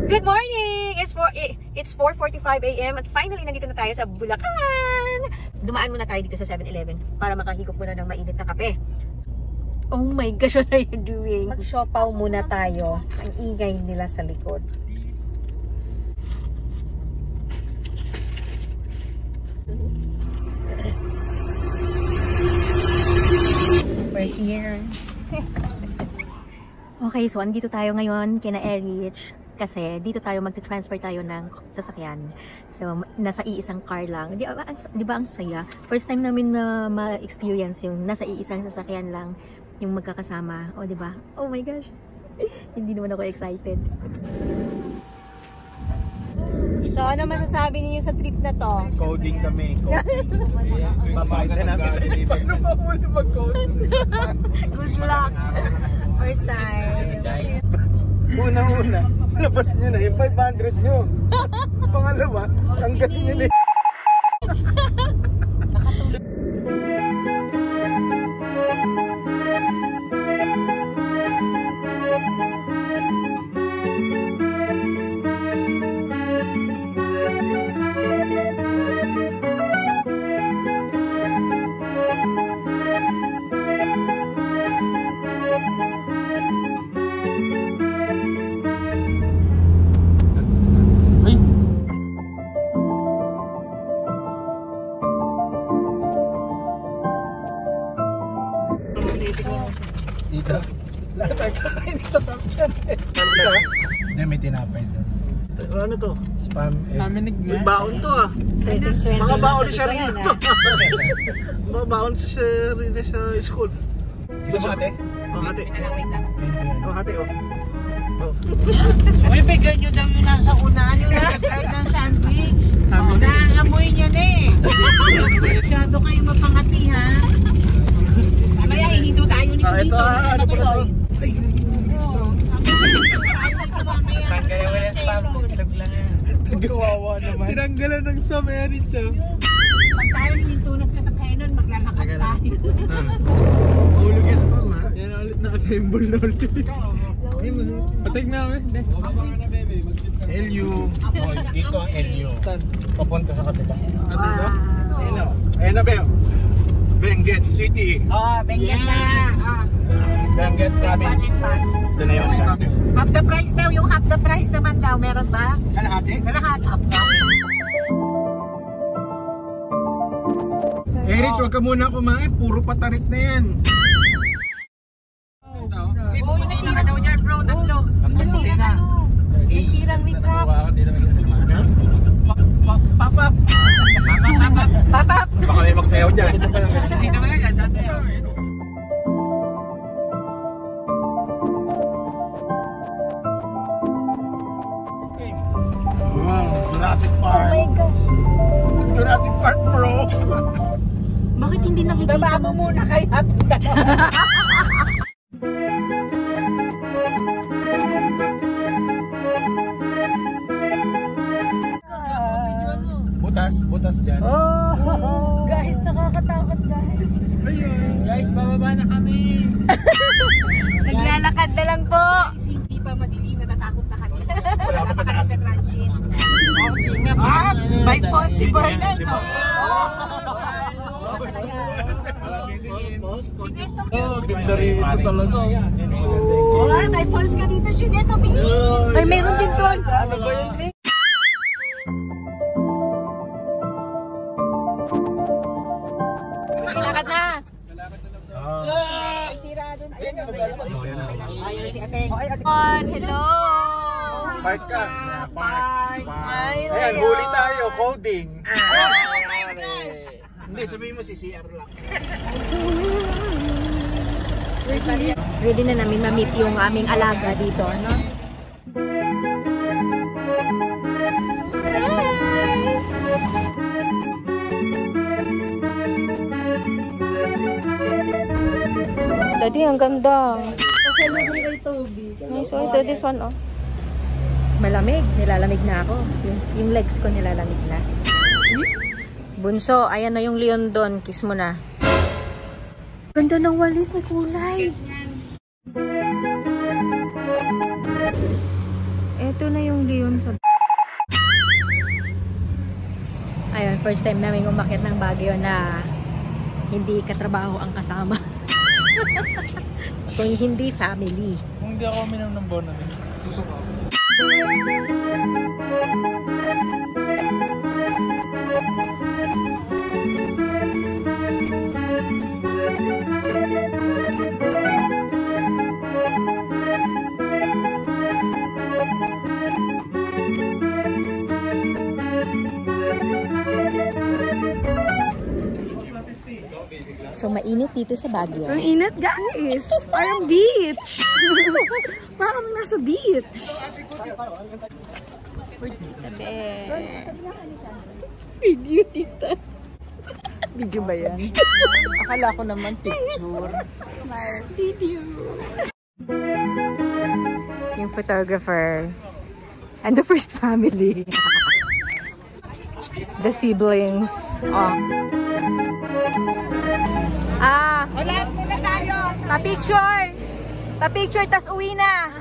Good morning! It's 4:45 AM at finally nandito na tayo sa Bulacan! Dumaan muna tayo dito sa 7-Eleven para makahigop muna ng mainit na kape. Oh my gosh, what are you doing? Mag-shopaw muna tayo. Ang ingay nila sa likod. We're here. Okay, so andito tayo ngayon kina Erich kasi dito tayo magte-transfer tayo ng sasakyan. So nasa iisang car lang. Di ba ang saya? First time namin na ma-experience yung nasa iisang sasakyan lang yung magkakasama. O di ba? Oh my gosh. Hindi naman ako excited. So ano masasabi niyo sa trip na to? Coding kami. Mabait na namin sa inyo. Paano pa muli mag-coding? Good luck. First time. Una-una, labas nyo na yung 500 nyo. Pangalawa, ang galing nyo na dito. Lahat tayo kakain sa Thompson. Hindi, may tinapay doon. Ano to? Spam egg. May baon to ah. Mga baon ni Sharina to. Mga baon si Sharina sa school. Isa mo ate? Oo ate. Oo ate oh. Uy, bigyan nyo daw yun nasa unahan yung lahat ng sandwich. Naamoy niya na eh. Masyado kayo mapangati ha. Mamaya hihinto tayo nito dito. Ano pala to? Ay, kaya wala spam. kawawa naman. Tinanggalan ng swam, Erin siya. Pag tayo hihinto na sa kainan, maglalakad tayo. Mahulog yung spam ha? Yan ulit na-assemble na ulit. Patig na kami. LU. Dito ang LU. Saan? Papunta sa kapila. Dito? Ayun na Beo. Benguet City. Oh, bigyan na. Benguet Province. Budget pass. Ito na yun. Half the price daw, yung half the price naman daw. Meron ba? Kalahati? Kalahati, half the. Erich, huwag ka muna kumain. Puro patarik na yan. Oh, nasira daw dyan bro, tatlo. Nasira. Nasirang recap. Papap! Papap! Baka may magsayaw dyan. Hindi naman yan, sasayaw. Jurassic Park. Oh my gosh. Jurassic Park bro. Bakit hindi nakikita? Baba mo muna kaya. Butas dyan. Guys, nakakatakot guys. Guys, bababa na kami. Naglalakad na lang po. Guys, hindi pa madilim, natatakot na kami. Wala pa sa taas. May phone si Bernard. Ganda rin ito talaga. May phones ka dito, Sineto. Ay, meron din doon. Ano ba yun? Lakad na. Sira doon. Ayun si Ate. Hello. Park ka. Park. Ay, Ayan, huli tayo. Coding. Oh my God. Hindi, sabihin mo si CR lang. Ready na namin ma-meet yung aming alaga dito, no? Daddy, ang ganda. Pasalubong kay Toby. Nice. Oh, ito, this one, oh. Malamig. Nilalamig na ako. Yung legs ko nilalamig na. Bunso, ayan na yung Leon doon. Kiss mo na. Ganda ng walis, may kulay. Ito na yung Hindi yun sa... Ayun, first time namin umakyat ng Baguio na hindi katrabaho ang kasama. Kung hindi family. Kung hindi ako minum ng Bonaming, susuka ako. So, mainit dito sa Baguio. Ang init, guys! Parang beach! Parang kami nasa beach! Video, tita. Video ba yan? Akala ko naman picture. Video. Yung photographer. And the first family. The siblings. Oh. Wala muna tayo. Pa-picture! Pa-picture, tas uwi na!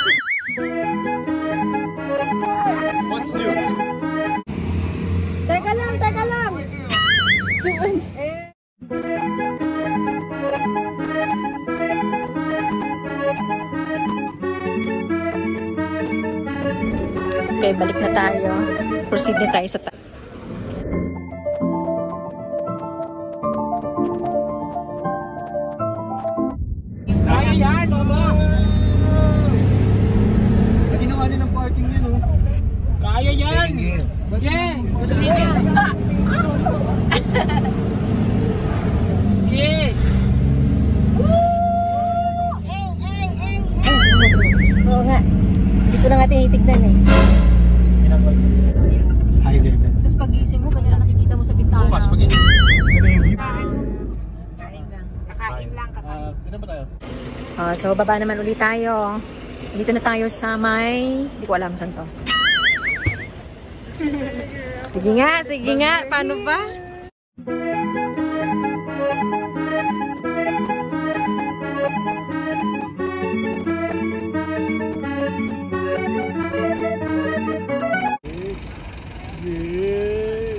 What's new? Teka lang, teka lang! Okay, balik na tayo. Proceed na tayo sa Kaya yan, mama. Ginawa din ng parking yun, oh. Kaya yan. Yeah. Gusto niyo yan. Yeah. Oo nga. Hindi ko na nga tinitignan eh. High level. Tapos pagising mo, ganyan na nakikita mo sa bintana. Bukas, pag-init. Ito na yung view. Kakain lang. Ilan ba tayo? So, baba naman ulit tayo. Dito na tayo sa may... Hindi ko alam saan to. Sige nga, sige nga. Paano ba? Yes!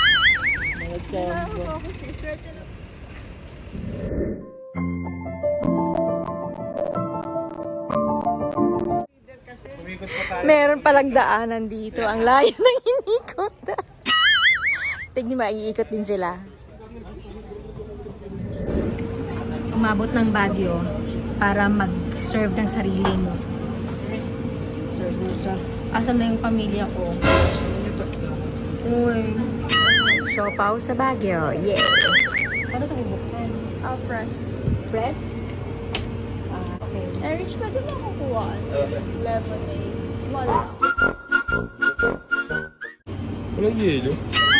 Meron palang daanan dito. Ang layo ng inikot. Tignan mo, iikot din sila. Umabot ng Baguio para mag-serve ng sariling serbusa. Asan na yung pamilya ko? Uy. Siopaw sa Baguio. Yeah! Paano ito bubuksan? Press. Press? Okay. Rich, pwede mo kukuha? Lemonade. Small. Walang yelo.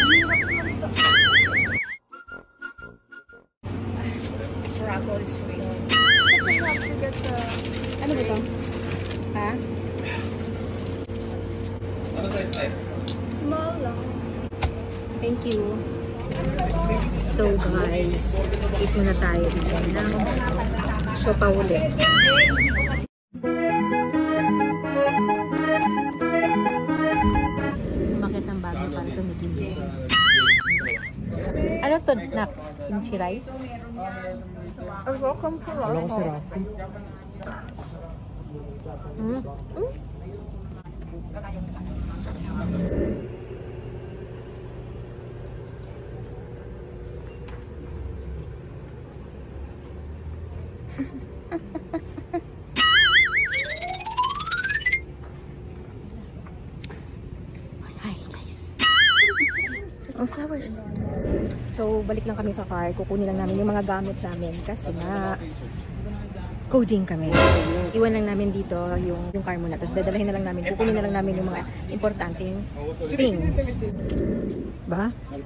Struggle is real. Kasi you have to get the... Ano ba ito? Ha? Ano size tayo? Small lang. Thank you. So guys, ito na tayo dito ng siopaw ulit. Umakit ng bago para tumigil. Ano to, nak? Kimchi rice? Welcome to Rock. Ano ko si Rafi? Hi guys. Ang flowers. So, balik lang kami sa car. Kukunin lang namin yung mga gamit namin kasi nga coding kami. Iwan lang namin dito yung car muna. Tapos dadalahin na lang namin. Kukunin na lang namin yung mga importanteng things. Ba?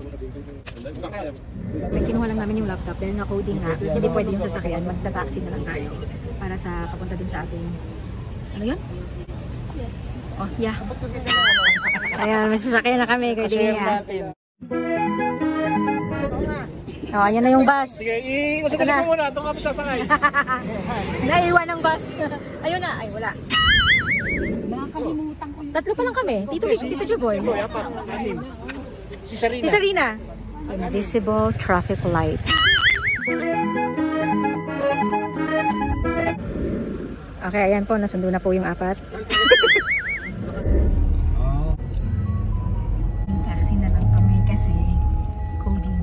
May kinuha lang namin yung laptop dahil nga coding nga. Hindi pwede yung sasakyan. Magta-taxi na lang tayo para sa papunta dun sa ating... Ano yun? Yes. Oh, yeah. Ayan, may sasakyan na kami. Kaya din yan. Oh, ayan na yung bus. Sige, inusukusin mo muna. Doon kami sasakay. Naiwan ang bus. Ayun na. Ay, wala. Nakakalimutan ko yun. Tatlo pa lang kami. Tito Juboy. Si Sarina. Si Sarina. Invisible traffic light. Okay, ayan po. Nasundo na po yung 4. Taxi na lang kami kasi coding.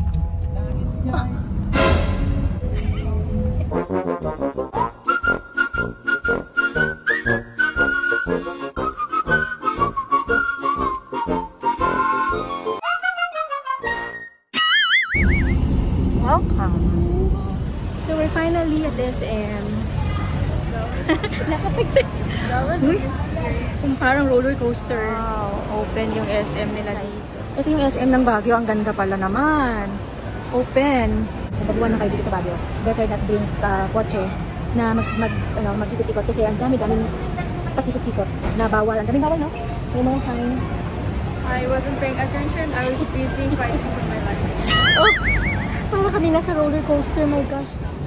Welcome. So we're finally at SM. Nakapagod. That was an experience. Yung parang roller coaster. Wow, open yung SM nila dito. Ito yung SM ng Baguio. Ang ganda pala naman. Open. Nabaguan na kayo dito sa Baguio. Better not bring kotse na magsikot-ikot kasi ang dami-daming pasikot-sikot na bawal. Ang daming bawal, no? Yung mga signs. I wasn't paying attention. I was busy fighting for my life. Oh! Para kami nasa roller coaster. My gosh.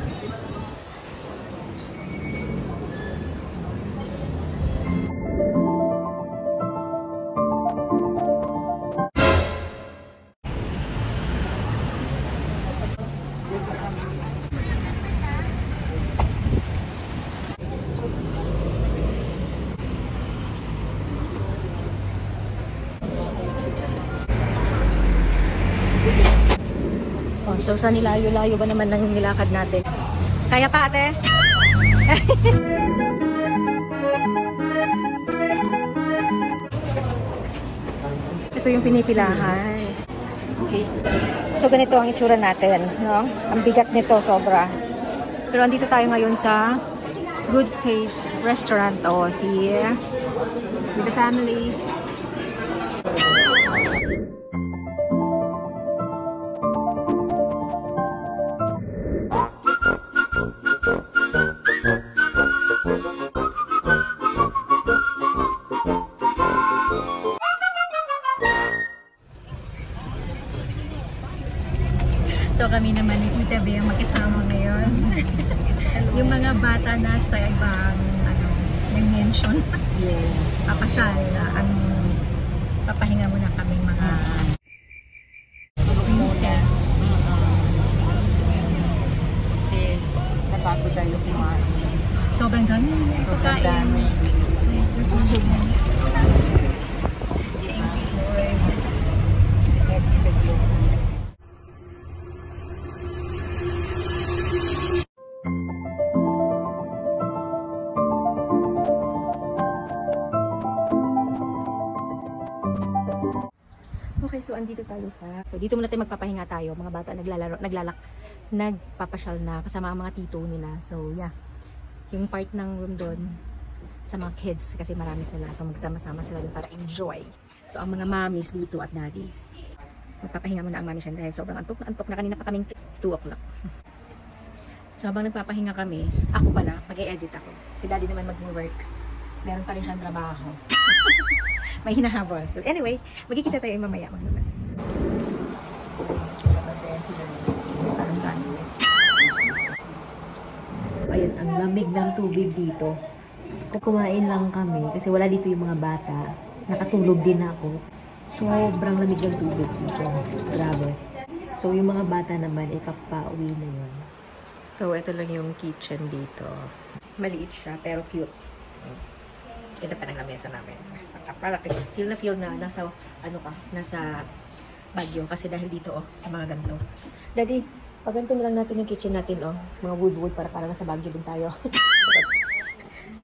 Oh, so sa nilayo-layo ba naman ng nilakad natin? Kaya pa, ate? Ito yung pinipilahan. Okay. So ganito ang itsura natin, no? Ang bigat nito sobra. Pero andito tayo ngayon sa Good Taste Restaurant. Oh, see? With the family. So kami naman ni Tita B ang magkasama ngayon. Yung mga bata nasa ibang dimension. Yes. Papasyal na papahinga muna kami mga princess. Kasi nabago tayo kumain. Sobrang dami. Sobrang dami. Busog na. Okay, so andito tayo so dito muna tayo magpapahinga tayo. Mga bata nagpapasyal na kasama ang mga tito nila. So yeah, yung part ng room doon sa mga kids kasi marami sila. So magsama-sama sila doon para enjoy. So ang mga mommies dito at daddies, magpapahinga muna ang mami siya dahil sobrang antok na kanina pa kaming 2 o'clock. So habang nagpapahinga kami, ako pala, mag-e-edit ako. Si daddy naman mag-work. Meron pa rin siyang trabaho. May hinahabol. So anyway, magkikita tayo mamaya. Ayun, ang lamig ng tubig dito. Kumain lang kami kasi wala dito yung mga bata. Nakatulog din ako. Sobrang lamig ng tubig dito. Grabe. So yung mga bata naman, ipapauwi na yun. So ito lang yung kitchen dito. Maliit siya pero cute. Ito pa ng lamesa namin. Para feel na nasa Baguio kasi dahil dito sa mga ganito. Daddy, pag ganito na lang natin yung kitchen natin mga wood para nasa Baguio din tayo.